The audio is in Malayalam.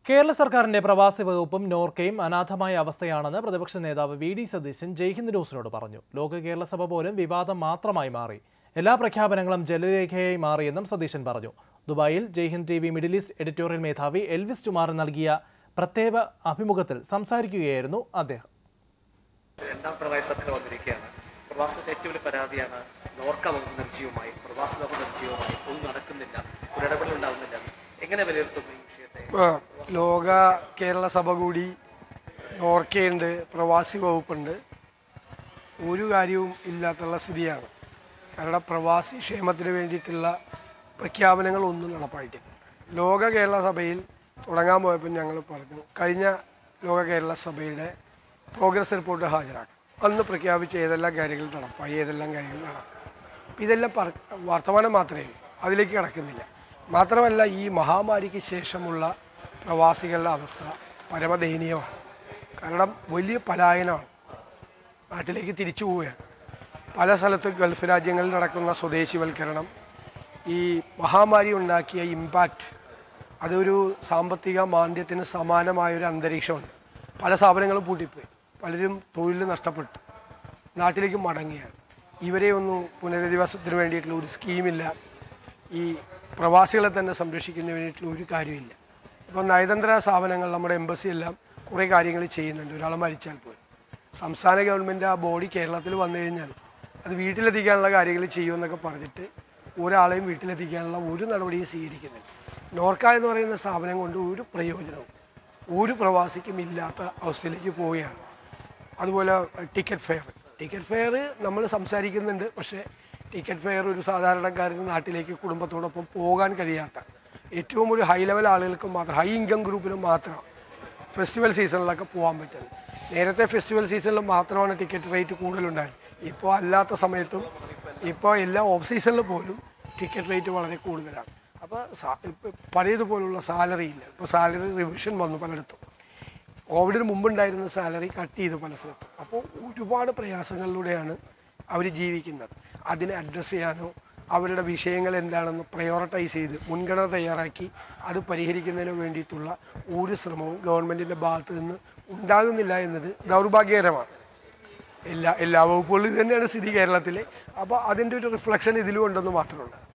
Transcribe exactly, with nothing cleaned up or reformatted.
കേരള സർക്കാരിന്റെ പ്രവാസി വകുപ്പും നോർക്കയും അനാഥമായ അവസ്ഥയാണെന്ന് പ്രതിപക്ഷ നേതാവ് വി ഡി സതീശൻ ജയ്ഹിന്ദ് ന്യൂസിനോട് പറഞ്ഞു. ലോക കേരള സഭ പോലും വിവാദം മാത്രമായി മാറി. എല്ലാ പ്രഖ്യാപനങ്ങളും ജലരേഖയായി മാറിയെന്നും സതീശൻ പറഞ്ഞു. ദുബായിൽ Jaihind T V middle east editorial മേധാവി എൽവിസ് ടുമാറിന് നൽകിയ പ്രത്യേക അഭിമുഖത്തിൽ സംസാരിക്കുകയായിരുന്നു അദ്ദേഹം. രണ്ടാം പിണറായി സർക്കാർ വന്നിരിക്കുകയാണ്. പ്രവാസത്തെ ഏറ്റവും വലിയ പരാതിയാണ് നോർക്ക വകുപ്പ് നിർജ്ജീവമായി, പ്രവാസി വകുപ്പ് നിർജ്ജീവമായി, ഒന്നും നടക്കുന്നില്ല, ഒരു ഇടപെടൽ ഉണ്ടാവുന്നില്ല. എങ്ങനെ വിലയിരുത്തുന്നു ഈ വിഷയത്തെ? ലോക കേരള സഭ കൂടി, നോർക്കയുണ്ട്, പ്രവാസി വകുപ്പുണ്ട്, ഒരു കാര്യവും ഇല്ലാത്തുള്ള സ്ഥിതിയാണ്. കാരണം പ്രവാസി ക്ഷേമത്തിന് വേണ്ടിയിട്ടുള്ള പ്രഖ്യാപനങ്ങളൊന്നും നടപ്പായിട്ടില്ല. ലോക കേരള സഭയിൽ തുടങ്ങാൻ പോയപ്പോൾ ഞങ്ങൾ പറഞ്ഞു, കഴിഞ്ഞ ലോക കേരള സഭയുടെ പ്രോഗ്രസ് റിപ്പോർട്ട് ഹാജരാക്കും. അന്ന് പ്രഖ്യാപിച്ച ഏതെല്ലാം കാര്യങ്ങൾ നടപ്പായി, ഏതെല്ലാം കാര്യങ്ങൾ നടക്കും. ഇതെല്ലാം പറ വർത്തമാനം മാത്രമേ ഉള്ളൂ, അതിലേക്ക് കടക്കുന്നില്ല. മാത്രമല്ല, ഈ മഹാമാരിക്ക് ശേഷമുള്ള പ്രവാസികളുടെ അവസ്ഥ പരമദയനീയമാണ്. കാരണം വലിയ പലായനമാണ്, നാട്ടിലേക്ക് തിരിച്ചു പോവുകയാണ്. പല സ്ഥലത്തും ഗൾഫ് രാജ്യങ്ങളിൽ നടക്കുന്ന സ്വദേശിവൽക്കരണം, ഈ മഹാമാരി ഉണ്ടാക്കിയ ഇമ്പാക്റ്റ്, അതൊരു സാമ്പത്തിക മാന്ദ്യത്തിന് സമാനമായൊരു അന്തരീക്ഷമുണ്ട്. പല സ്ഥാപനങ്ങളും പൂട്ടിപ്പോയി, പലരും തൊഴിൽ നഷ്ടപ്പെട്ടു, നാട്ടിലേക്ക് മടങ്ങുകയാണ്. ഇവരെ ഒന്നും പുനരധിവാസത്തിന് വേണ്ടിയിട്ടുള്ള ഒരു സ്കീമില്ല. ഈ പ്രവാസികളെ തന്നെ സംരക്ഷിക്കുന്നതിന് വേണ്ടിയിട്ടുള്ള ഒരു കാര്യമില്ല. ഇപ്പോൾ നയതന്ത്ര സ്ഥാപനങ്ങൾ, നമ്മുടെ എംബസി എല്ലാം കുറേ കാര്യങ്ങൾ ചെയ്യുന്നുണ്ട്. ഒരാൾ മരിച്ചാൽ പോലും സംസ്ഥാന ഗവൺമെൻറ് ആ ബോഡി കേരളത്തിൽ വന്നു കഴിഞ്ഞാൽ അത് വീട്ടിലെത്തിക്കാനുള്ള കാര്യങ്ങൾ ചെയ്യുമെന്നൊക്കെ പറഞ്ഞിട്ട് ഒരാളെയും വീട്ടിലെത്തിക്കാനുള്ള ഒരു നടപടിയും സ്വീകരിക്കുന്നില്ല. നോർക്ക എന്ന് പറയുന്ന സ്ഥാപനം കൊണ്ട് ഒരു പ്രയോജനവും ഒരു പ്രവാസിക്കും ഇല്ലാത്ത അവസ്ഥയിലേക്ക് പോവുകയാണ്. അതുപോലെ ടിക്കറ്റ് ഫെയർ ടിക്കറ്റ് ഫെയർ നമ്മൾ സംസാരിക്കുന്നുണ്ട്, പക്ഷേ ടിക്കറ്റ് ഫെയർ ഒരു സാധാരണക്കാരന് നാട്ടിലേക്ക് കുടുംബത്തോടൊപ്പം പോകാൻ കഴിയാത്ത ഏറ്റവും ഒരു ഹൈ ലെവൽ ആളുകൾക്ക് മാത്രം, ഹൈ ഇൻകം ഗ്രൂപ്പിനും മാത്രം ഫെസ്റ്റിവൽ സീസണിലൊക്കെ പോകാൻ പറ്റുന്നത്. നേരത്തെ ഫെസ്റ്റിവൽ സീസണിൽ മാത്രമാണ് ടിക്കറ്റ് റേറ്റ് കൂടുതലുണ്ടായത്. ഇപ്പോൾ അല്ലാത്ത സമയത്തും ഇപ്പോൾ എല്ലാ ഓഫ് സീസണിൽ പോലും ടിക്കറ്റ് റേറ്റ് വളരെ കൂടുതലാണ്. അപ്പോൾ പഴയതുപോലുള്ള സാലറി ഇല്ല. ഇപ്പോൾ സാലറി റിവിഷൻ വന്നു പലയിടത്തും. കോവിഡിന് മുമ്പുണ്ടായിരുന്ന സാലറി കട്ട് ചെയ്തു പല സ്ഥലത്തും. അപ്പോൾ ഒരുപാട് പ്രയാസങ്ങളിലൂടെയാണ് അവർ ജീവിക്കുന്നത്. അതിനെ അഡ്രസ്സ് ചെയ്യാനോ അവരുടെ വിഷയങ്ങൾ എന്താണെന്ന് പ്രയോറിറ്റൈസ് ചെയ്ത് മുൻഗണന തയ്യാറാക്കി അത് പരിഹരിക്കുന്നതിന് വേണ്ടിയിട്ടുള്ള ഒരു ശ്രമവും ഗവൺമെൻറ്റിൻ്റെ ഭാഗത്ത് നിന്ന് ഉണ്ടാകുന്നില്ല എന്നത് ദൗർഭാഗ്യകരമാണ്. എല്ലാ എല്ലാ വകുപ്പുകളിലും ഇത് തന്നെയാണ് സ്ഥിതി കേരളത്തിലെ. അപ്പോൾ അതിൻ്റെ ഒരു റിഫ്ലക്ഷൻ ഇതിലും ഉണ്ടെന്ന് മാത്രമുണ്ട്.